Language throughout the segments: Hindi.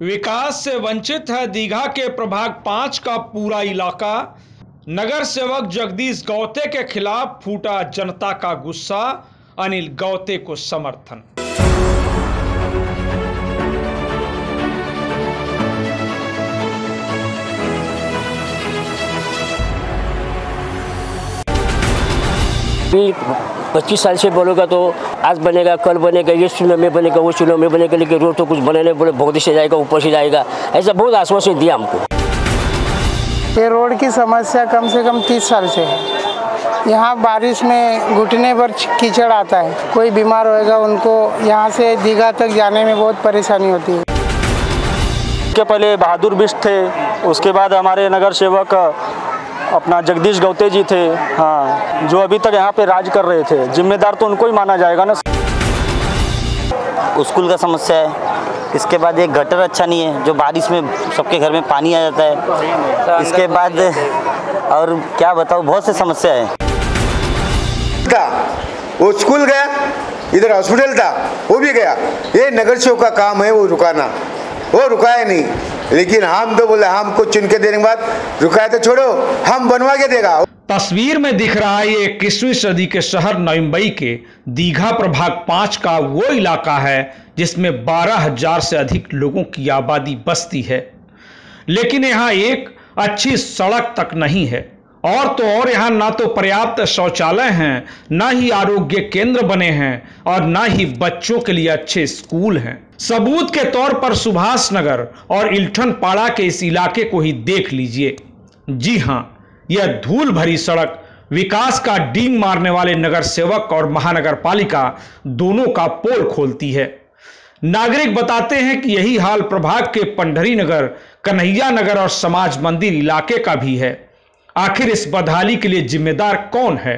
विकास से वंचित है दीघा के प्रभाग 5 का पूरा इलाका। नगर सेवक जगदीश गौते के खिलाफ फूटा जनता का गुस्सा, अनिल गौते को समर्थन। भी 25 साल से बोलेगा तो आज बनेगा कल बनेगा, ये सुनो में बनेगा वो सुनो में बनेगा, लेकिन रोड तो कुछ बने नहीं, बोले भोगदी से जाएगा ऊपर से जाएगा, ऐसा बहुत आश्वासन दिया हमको। ये रोड की समस्या कम से कम 30 साल से है। यहाँ बारिश में घुटने पर कीचड़ आता है, कोई बीमार होएगा उनको यहाँ से दीघा तक जाने में बहुत परेशानी होती है। के पहले बहादुर बिष्ट थे, उसके बाद हमारे नगर सेवक अपना जगदीश गौते जी थे, हाँ, जो अभी तक यहाँ पे राज कर रहे थे। जिम्मेदार तो उनको ही माना जाएगा ना। स्कूल का समस्या है, इसके बाद एक गटर अच्छा नहीं है, जो बारिश में सबके घर में पानी आ जाता है। इसके बाद और क्या बताओ, बहुत से समस्या है। वो स्कूल गया, इधर हॉस्पिटल था वो भी गया। ये नगर सेवक का काम है वो रुकाना, वो रुकाया नहीं। लेकिन हम तो बोले हमको चुन के देने के बाद रुकाया तो छोड़ो, हम बनवा के देगा। तस्वीर में दिख रहा है ये 21वीं सदी के शहर नई मुंबई के दीघा प्रभाग 5 का वो इलाका है जिसमें 12,000 से अधिक लोगों की आबादी बसती है। लेकिन यहाँ एक अच्छी सड़क तक नहीं है, और तो और यहाँ ना तो पर्याप्त शौचालय हैं, ना ही आरोग्य केंद्र बने हैं, और ना ही बच्चों के लिए अच्छे स्कूल हैं। सबूत के तौर पर सुभाष नगर और इल्ठन पाड़ा के इस इलाके को ही देख लीजिए। जी हां, यह धूल भरी सड़क विकास का डींग मारने वाले नगर सेवक और महानगर पालिका दोनों का पोल खोलती है। नागरिक बताते हैं कि यही हाल प्रभाग के पंडरी नगर, कन्हैया नगर और समाज मंदिर इलाके का भी है। आखिर इस बदहाली के लिए जिम्मेदार कौन है?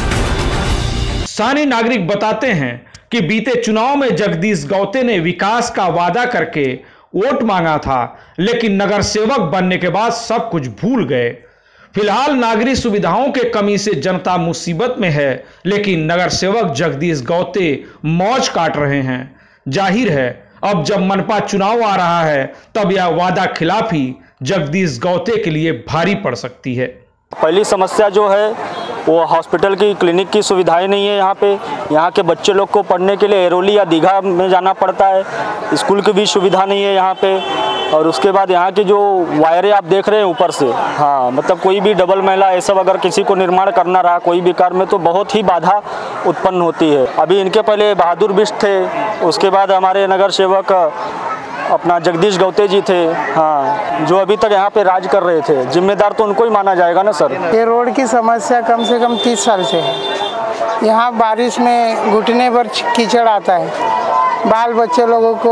स्थानीय नागरिक बताते हैं कि बीते चुनाव में जगदीश गौते ने विकास का वादा करके वोट मांगा था, लेकिन नगर सेवक बनने के बाद सब कुछ भूल गए। फिलहाल नागरिक सुविधाओं के कमी से जनता मुसीबत में है, लेकिन नगर सेवक जगदीश गौते मौज काट रहे हैं। जाहिर है अब जब मनपा चुनाव आ रहा है तब यह वादा खिलाफी जगदीश गौते के लिए भारी पड़ सकती है। पहली समस्या जो है वो हॉस्पिटल की, क्लिनिक की सुविधाएं नहीं है यहाँ पे। यहाँ के बच्चे लोग को पढ़ने के लिए एरोली या दीघा में जाना पड़ता है। स्कूल की भी सुविधा नहीं है यहाँ पे। और उसके बाद यहाँ की जो वायरें आप देख रहे हैं ऊपर से, हाँ, मतलब कोई भी डबल महिला ये सब अगर किसी को निर्माण करना रहा कोई भी कार्य में तो बहुत ही बाधा उत्पन्न होती है। अभी इनके पहले बहादुर बिष्ट थे, उसके बाद हमारे नगर सेवक अपना जगदीश गौते जी थे, हाँ, जो अभी तक यहाँ पे राज कर रहे थे। जिम्मेदार तो उनको ही माना जाएगा ना सर। ये रोड की समस्या कम से कम 30 साल से है। यहाँ बारिश में घुटने पर कीचड़ आता है, बाल बच्चे लोगों को,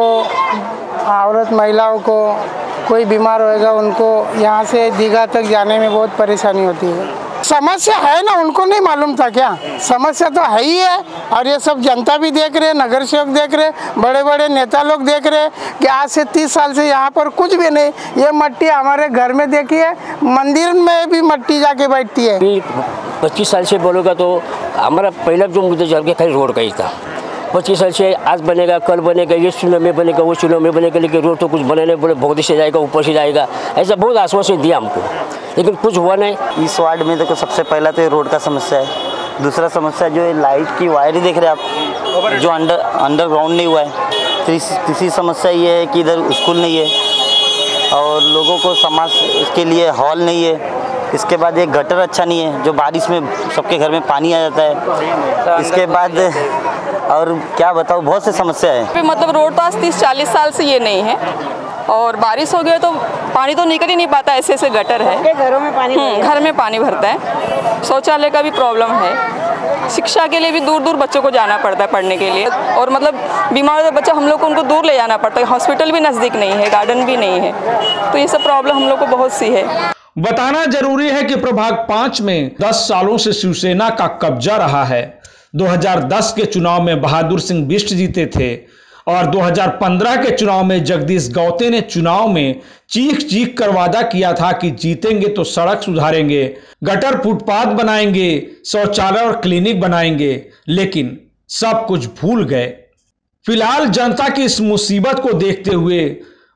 औरत महिलाओं को, कोई बीमार होएगा उनको यहाँ से दीघा तक जाने में बहुत परेशानी होती है। समस्या है ना, उनको नहीं मालूम था क्या? समस्या तो है ही है, और ये सब जनता भी देख रहे, नगर सेवक देख रहे, बड़े बड़े नेता लोग देख रहे कि आज से 30 साल से यहाँ पर कुछ भी नहीं। ये मिट्टी हमारे घर में देखिए, मंदिर में भी मिट्टी जाके बैठती है। 25 साल से बोलेगा तो हमारा पहला जो मुद्दा चल के खाली रोड का ही था। 25 साल से आज बनेगा कल बनेगा, ये सुनो में बनेगा वो सुनो में बनेगा, लेकिन रोड तो कुछ बने नहीं, बोले भोगदी से जाएगा ऊपर से जाएगा, ऐसा बहुत आश्वासन दिया हमको, लेकिन कुछ हुआ नहीं। इस वार्ड में देखो सबसे पहला तो रोड का समस्या है। दूसरा समस्या जो है लाइट की वायर ही देख रहे आप, जो अंडरग्राउंड नहीं हुआ है। तीसरी समस्या ये है कि इधर स्कूल नहीं है और लोगों को समाज के लिए हॉल नहीं है। इसके बाद एक गटर अच्छा नहीं है, जो बारिश में सबके घर में पानी आ जाता है। इसके बाद और क्या बताओ, बहुत से समस्या है। मतलब रोड तो आज 30-40 साल से ये नहीं है, और बारिश हो गया तो पानी तो निकल ही नहीं पाता, ऐसे ऐसे गटर है। घरों में पानी घर में पानी भरता है। शौचालय का भी प्रॉब्लम है। शिक्षा के लिए भी दूर दूर बच्चों को जाना पड़ता है पढ़ने के लिए, और मतलब बीमार हो बच्चा हम लोग को उनको दूर ले जाना पड़ता है। हॉस्पिटल भी नज़दीक नहीं है, गार्डन भी नहीं है, तो ये सब प्रॉब्लम हम लोग को बहुत सी है। बताना जरूरी है कि प्रभाग 5 में 10 सालों से शिवसेना का कब्जा रहा है। 2010 के चुनाव में बहादुर सिंह बिष्ट जीते थे, और 2015 के चुनाव में जगदीश गौते ने चुनाव में चीख चीख कर वादा किया था कि जीतेंगे तो सड़क सुधारेंगे, गटर फुटपाथ बनाएंगे, शौचालय और क्लिनिक बनाएंगे, लेकिन सब कुछ भूल गए। फिलहाल जनता की इस मुसीबत को देखते हुए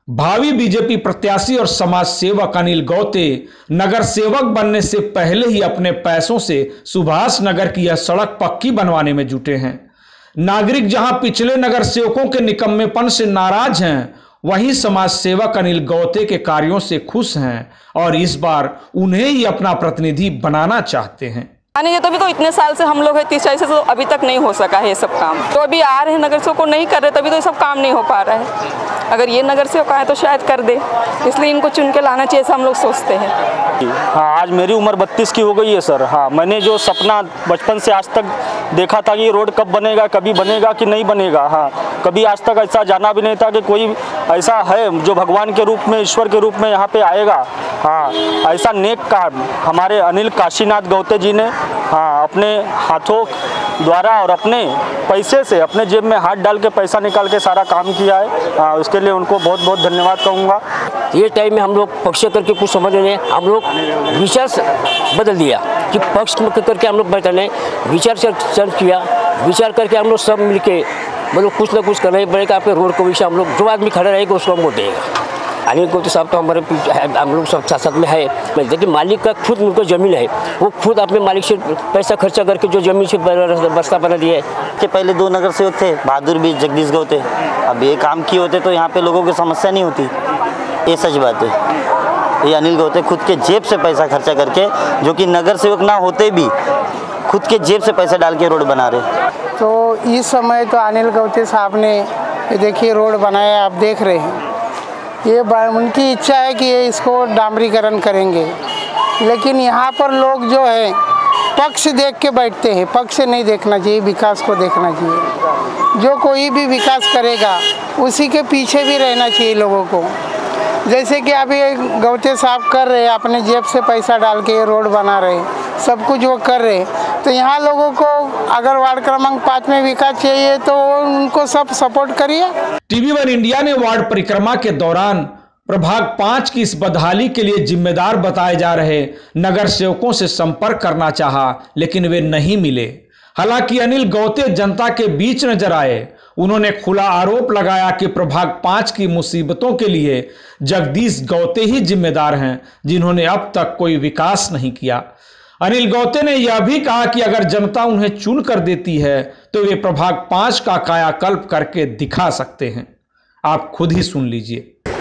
भावी बीजेपी प्रत्याशी और समाज सेवक अनिल गौते नगर सेवक बनने से पहले ही अपने पैसों से सुभाष नगर की यह सड़क पक्की बनवाने में जुटे हैं। नागरिक जहां पिछले नगर सेवकों के निकम्मेपन से नाराज हैं, वहीं समाज सेवक अनिल गौते के कार्यों से खुश हैं और इस बार उन्हें ही अपना प्रतिनिधि बनाना चाहते हैं। ये तो अभी तो इतने साल से हम लोग है 30-40 से, तो अभी तक नहीं हो सका है ये सब काम। तो अभी आ रहे हैं नगर सेवक को नहीं कर रहे, तभी तो ये सब काम नहीं हो पा रहा है। अगर ये नगर सेवक आए तो शायद कर दे, इसलिए इनको चुन के लाना चाहिए, ऐसा हम लोग सोचते हैं। हाँ, आज मेरी उम्र 32 की हो गई है सर। हाँ, मैंने जो सपना बचपन से आज तक देखा था कि ये रोड कब बनेगा, कभी बनेगा कि नहीं बनेगा। हाँ, कभी आज तक ऐसा जाना भी नहीं था कि कोई ऐसा है जो भगवान के रूप में, ईश्वर के रूप में यहाँ पे आएगा। हाँ, ऐसा नेक काम हमारे अनिल काशीनाथ गौते जी ने अपने हाथों द्वारा और अपने पैसे से, अपने जेब में हाथ डाल के पैसा निकाल के सारा काम किया है। उसके लिए उनको बहुत बहुत धन्यवाद कहूँगा। ये टाइम में हम लोग पक्ष करके कुछ समझ रहे हैं, हम लोग विचार बदल दिया कि पक्ष करके हम लोग बैठने विचार चर्चा किया, विचार करके हम लोग सब मिलके मतलब कुछ ना कुछ करना ही पड़ेगा। आपके रोड को विषय हम लोग जो आदमी खड़ा रहेगा उसको हम वोट देगा। अनिल गौते साहब तो हमारे हम लोग सब साथ में है। देखिए, मालिक का खुद उनको ज़मीन है, वो खुद अपने मालिक से पैसा खर्चा करके जो ज़मीन से बस्ता बना दिया है। कि पहले 2 नगर सेवक थे, बहादुर भी, जगदीश गौते। अब ये काम किए होते तो यहाँ पे लोगों की समस्या नहीं होती। ये सच बात है। ये अनिल गौते खुद के जेब से पैसा खर्चा करके, जो कि नगर सेवक ना होते भी खुद के जेब से पैसा डाल के रोड बना रहे। तो इस समय तो अनिल गौते साहब ने देखिए रोड बनाया, आप देख रहे हैं। ये उनकी इच्छा है कि ये इसको डामरीकरण करेंगे, लेकिन यहाँ पर लोग जो है पक्ष देख के बैठते हैं। पक्ष नहीं देखना चाहिए, विकास को देखना चाहिए। जो कोई भी विकास करेगा उसी के पीछे भी रहना चाहिए लोगों को। जैसे कि अभी गौते साहब कर रहे, अपने जेब से पैसा डाल के रोड बना रहे, सब कुछ वो कर रहे। तो यहाँ लोगों को अगर वार्ड क्रमांक 5 में विकास चाहिए तो उनको सब सपोर्ट करिए। TV1 इंडिया ने वार्ड परिक्रमा के दौरान प्रभाग 5 की इस बदहाली के लिए जिम्मेदार बताए जा रहे नगर सेवकों से संपर्क करना चाहा, लेकिन वे नहीं मिले। हालांकि अनिल गौते जनता के बीच नजर आए। उन्होंने खुला आरोप लगाया कि प्रभाग 5 की मुसीबतों के लिए जगदीश गौते ही जिम्मेदार हैं, जिन्होंने अब तक कोई विकास नहीं किया। अनिल गौते ने यह भी कहा कि अगर जनता उन्हें चुन कर देती है तो वे प्रभाग 5 का कायाकल्प करके दिखा सकते हैं। आप खुद ही सुन लीजिए।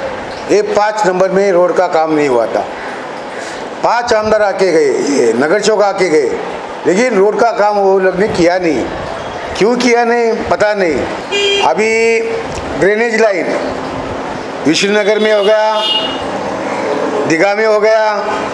ये 5 नंबर में रोड का काम नहीं हुआ था। 5 आमदार आके गए, ये नगर सेवक आके गए, लेकिन रोड का काम वो लोग ने किया नहीं। क्यों किया नहीं पता नहीं। अभी ड्रेनेज लाइन विष्णुनगर में हो गया, दीघा में हो गया,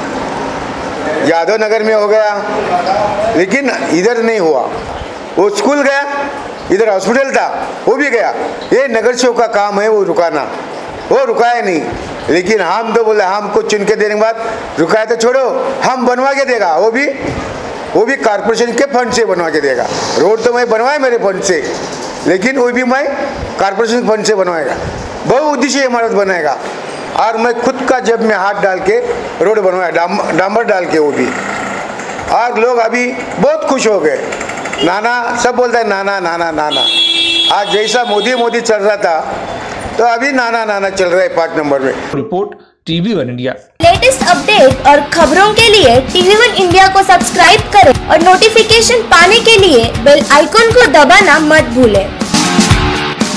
यादव नगर में हो गया, लेकिन इधर नहीं हुआ। वो स्कूल गया, इधर हॉस्पिटल था वो भी गया। ये नगर सेवक का काम है वो रुकाना, वो रुकाया नहीं। लेकिन हम तो बोले हमको चुन के देने के बाद रुकाया तो छोड़ो, हम बनवा के देगा। वो भी कारपोरेशन के फंड से बनवा के देगा। रोड तो मैं बनवाया मेरे फंड से, लेकिन वो भी मैं कारपोरेशन फंड से बनवाएगा। बहुउद्देशीय इमारत बनाएगा और मैं खुद का जेब में हाथ डाल के रोड बनवाया, डांबर डाल के वो भी। और लोग अभी बहुत खुश हो गए। नाना सब बोलता है नाना नाना नाना। आज जैसा मोदी चल रहा था तो अभी नाना नाना चल रहा है 5 नंबर में। Report TV1 India. Latest update और खबरों के लिए TV1 इंडिया को सब्सक्राइब करें और नोटिफिकेशन पाने के लिए बेल आइकॉन को दबाना मत भूलें।